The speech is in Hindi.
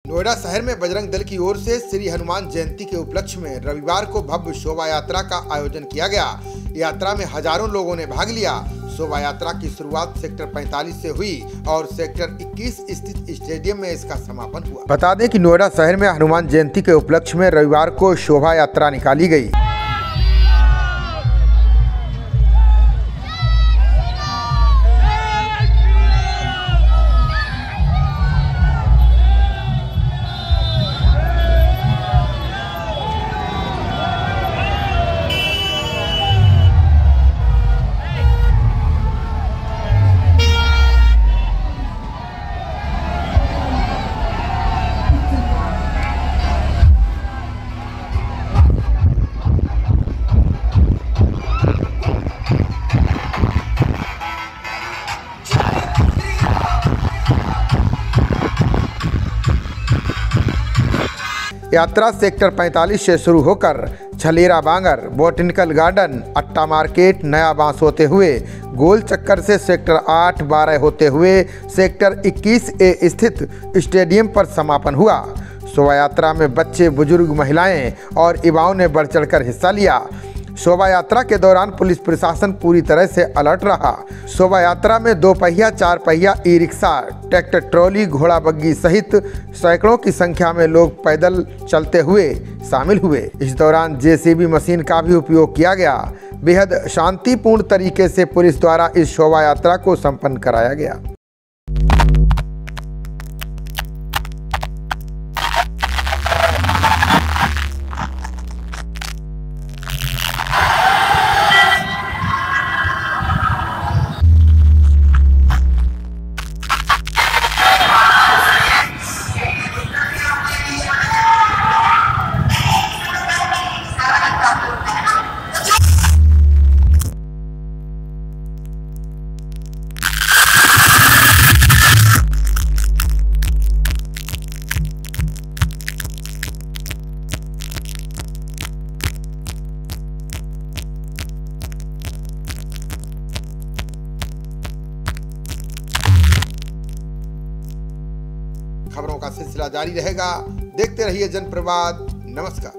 नोएडा शहर में बजरंग दल की ओर से श्री हनुमान जयंती के उपलक्ष्य में रविवार को भव्य शोभा यात्रा का आयोजन किया गया। यात्रा में हजारों लोगों ने भाग लिया। शोभा यात्रा की शुरुआत सेक्टर 45 से हुई और सेक्टर 21 स्थित स्टेडियम में इसका समापन हुआ। बता दें कि नोएडा शहर में हनुमान जयंती के उपलक्ष्य में रविवार को शोभा यात्रा निकाली गई। यात्रा सेक्टर 45 से शुरू होकर Chhalera Bangar, botanical garden, Atta market, Naya Bans होते हुए गोल चक्कर से सेक्टर 8, 12 होते हुए सेक्टर 21A स्थित स्टेडियम पर समापन हुआ। शोभा यात्रा में बच्चे, बुजुर्ग, महिलाएं और युवाओं ने बढ़ चढ़कर हिस्सा लिया। शोभा यात्रा के दौरान पुलिस प्रशासन पूरी तरह से अलर्ट रहा। शोभा यात्रा में 2 पहिया, 4 पहिया, ई रिक्शा, ट्रैक्टर ट्रॉली, घोड़ा बग्गी सहित सैकड़ों की संख्या में लोग पैदल चलते हुए शामिल हुए। इस दौरान जेसीबी मशीन का भी उपयोग किया गया। बेहद शांतिपूर्ण तरीके से पुलिस द्वारा इस शोभा यात्रा को संपन्न कराया गया। खबरों का सिलसिला जारी रहेगा। देखते रहिए जनप्रवाद। नमस्कार।